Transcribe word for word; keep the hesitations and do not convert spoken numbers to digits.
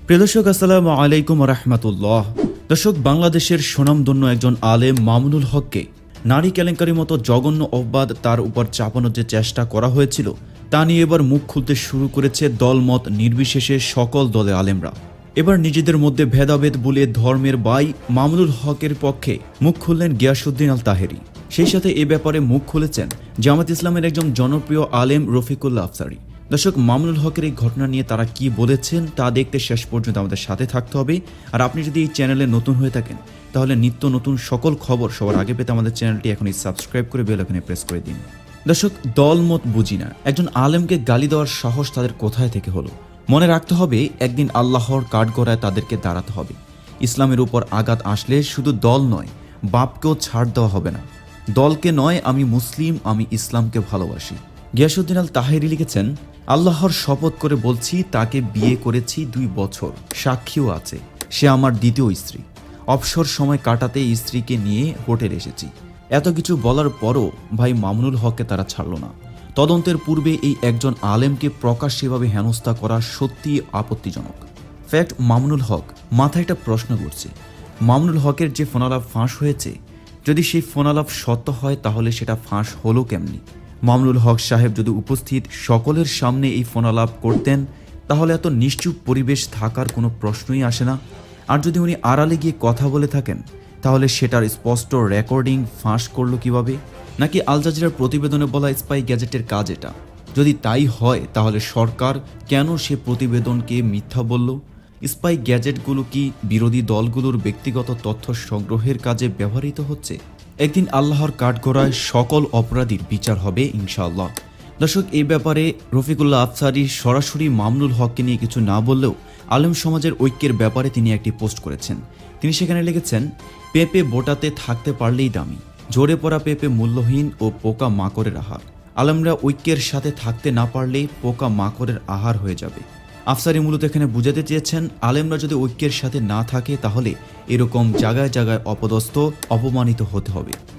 প্রিয় দর্শক, আসসালামু আলাইকুম রাহমাতুল্লাহ। দর্শক, বাংলাদেশের সুনামধন্য একজন আলেম মামুনুল হককে নারী কেলেঙ্কারির মতো জঘন্য অপবাদ তার উপর চাপানোর যে চেষ্টা করা হয়েছিল তা নিয়ে এবার মুখ খুলতে শুরু করেছে দলমত নির্বিশেষে সকল দলে আলেমরা। এবার নিজেদের মধ্যে ভেদাভেদ বলে ধর্মের বাই মামুনুল হকের পক্ষে মুখ খুললেন গিয়াসউদ্দিন আল তাহেরি। সেই সাথে এ ব্যাপারে মুখ খুলেছেন জামাত ইসলামের একজন জনপ্রিয় আলেম রফিকুল্লাহ আফসারী। দর্শক, মামুনুল হকের এই ঘটনা নিয়ে তারা কি বলেছেন তা দেখতে শেষ পর্যন্ত আমাদের সাথে থাকতে হবে। আর আপনি যদি এই চ্যানেলে নতুন হয়ে থাকেন তাহলে নিত্য নতুন সকল খবর সবার আগে পেতে আমাদের চ্যানেলটি এখনই সাবস্ক্রাইব করে বেল আইকনে প্রেস করে দিন। দর্শক, দলমত বুঝি না, একজন আলেমকে গালি দেওয়ার সাহস তাদের কোথায় থেকে হলো? মনে রাখতে হবে, একদিন আল্লাহর কাঠগড়ায় তাদেরকে দাঁড়াতে হবে। ইসলামের উপর আঘাত আসলে শুধু দল নয়, বাপকেও ছাড় দেওয়া হবে না। দলকে নয়, আমি মুসলিম, আমি ইসলামকে ভালোবাসি। গিয়াসউদ্দিন আল তাহেরি লিখেছেন, আল্লাহর শপথ করে বলছি, তাকে বিয়ে করেছি দুই বছর, সাক্ষীও আছে। সে আমার দ্বিতীয় স্ত্রী। অবসর সময় কাটাতে স্ত্রীকে নিয়ে হোটেলে এসেছি। এত কিছু বলার পরও ভাই মামুনুল হককে তারা ছাড়ল না। তদন্তের পূর্বে এই একজন আলেমকে প্রকাশ্যভাবে হেনস্থা করা সত্যি আপত্তিজনক। ফ্যাক্ট, মামুনুল হক মাথায় একটা প্রশ্ন করছে, মামুনুল হকের যে ফোনালাপ ফাঁস হয়েছে, যদি সেই ফোনালাপ সত্য হয় তাহলে সেটা ফাঁস হলো কেমনি? মামুনুল হক সাহেব যদি উপস্থিত সকলের সামনে এই ফোনালাপ করতেন তাহলে এত নিশ্চুপ পরিবেশ থাকার কোনো প্রশ্নই আসে না। আর যদি উনি আড়ালে গিয়ে কথা বলে থাকেন তাহলে সেটার স্পষ্ট রেকর্ডিং ফাঁস করলো কিভাবে? নাকি আল জাজিরার প্রতিবেদনে বলা স্পাই গ্যাজেটের কাজ এটা? যদি তাই হয় তাহলে সরকার কেন সে প্রতিবেদনকে মিথ্যা বলল? স্পাই গ্যাজেটগুলো কি বিরোধী দলগুলোর ব্যক্তিগত তথ্য সংগ্রহের কাজে ব্যবহৃত হচ্ছে? একদিন আল্লাহর কাঠগড়ায় সকল অপরাধীর বিচার হবে ইনশাআল্লাহ। দর্শক, এই ব্যাপারে রফিকুল্লাহ আফসারী সরাসরি মামুনুল হককে নিয়ে কিছু না বললেও আলেম সমাজের ঐক্যের ব্যাপারে তিনি একটি পোস্ট করেছেন। তিনি সেখানে লিখেছেন, পেঁপে বোটাতে থাকতে পারলেই দামি, ঝরে পড়া পেঁপে মূল্যহীন ও পোকা মাকড়ের আহার। আলেমরা ঐক্যের সাথে থাকতে না পারলেই পোকা মাকড়ের আহার হয়ে যাবে। আফসারী মূলত এখানে বুঝাতে চেয়েছেন, আলেমরা যদি ঐক্যের সাথে না থাকে তাহলে এরকম জায়গায় জায়গায় অপদস্থ অপমানিত হতে হবে।